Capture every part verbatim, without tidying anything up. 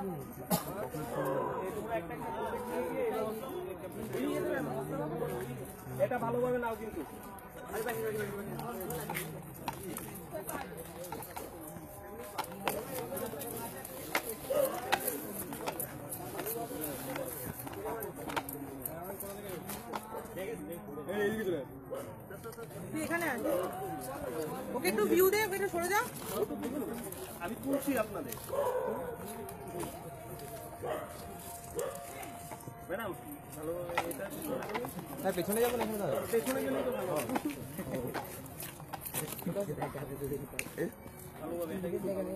এটা ভালোভাবে নাও কিন্তু এখানে আছে ওকে একটু ভিউ দে একটু সরে যাও আমি তুলছি আপনাদের ম্যাডাম ভালো এটা হ্যাঁ পেছনে যাবো না এখানে দাঁড়াও পেছনে গেলে তো ভালো ভালোভাবে এটাকে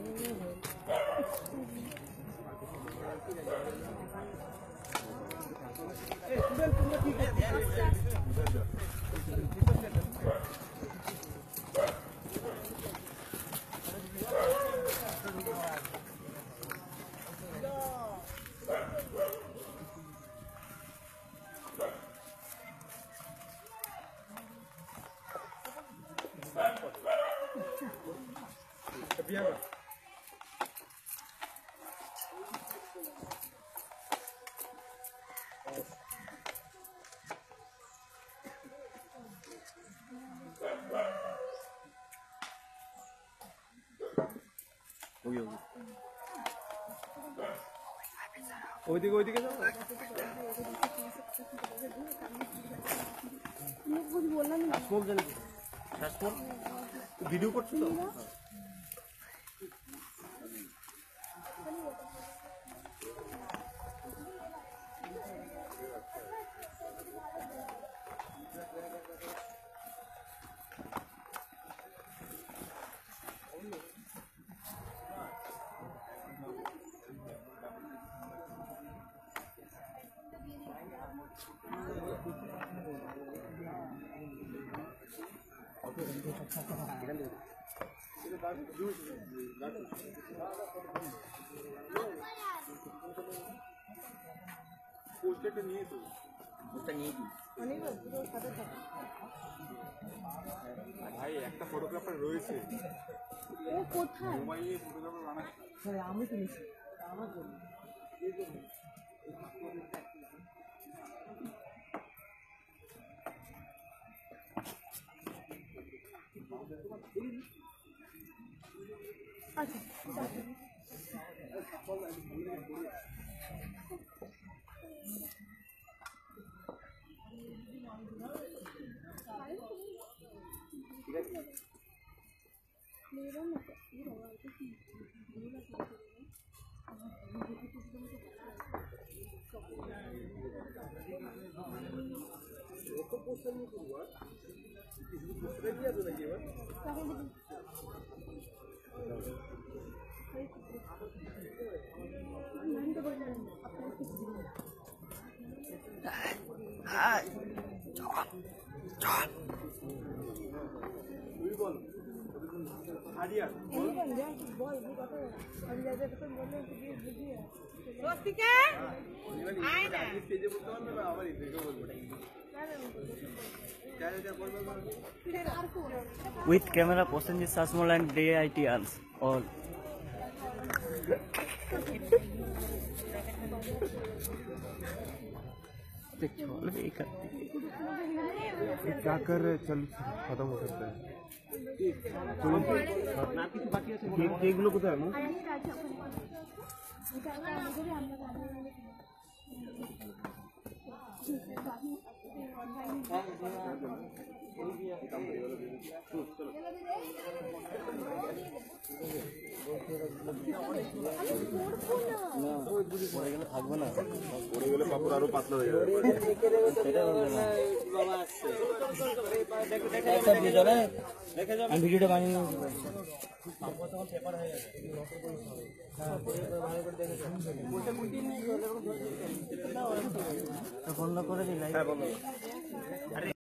এই স্টুডেন্ট তোমরা ঠিক আছে Bien. ওইদিকে ওইদিকে যাও ভিডিও করছো তো পোস্টারটা নিয়ে তো পোস্টার নিয়ে কি ভাই একটা ফটোগ্রাফার রয়েছে ও কোথায় মোবাইলে ফটোগ্রাফার বানাচ্ছে আমি তো নিছি আমার জন্য এই জন্য আচ্ছা ঠিক আছে With camera, Prosenjit Sasmol and D I T ans all. क्या कर रहे चल खत्म हो सकता है এগুলো কোথায় থাকবে না পড়ে গেলে কাপড় আরো পাতলা হয়ে যাবে আমি ভিডিওটা বানিয়ে নেবো বন্ধ করে দিলাই।